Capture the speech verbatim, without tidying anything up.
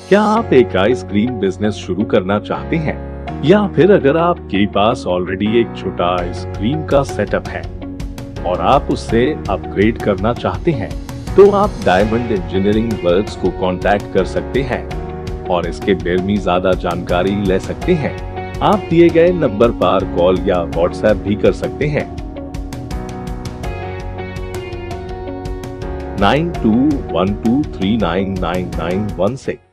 क्या आप एक आइसक्रीम बिजनेस शुरू करना चाहते हैं, या फिर अगर आपके पास ऑलरेडी एक छोटा आइसक्रीम का सेटअप है और आप उससे अपग्रेड करना चाहते हैं, तो आप डायमंड इंजीनियरिंग वर्क्स को कांटेक्ट कर सकते हैं और इसके बारे में ज्यादा जानकारी ले सकते हैं। आप दिए गए नंबर पर कॉल या व्हाट्सएप भी कर सकते हैं। Nine two one two three nine nine nine one six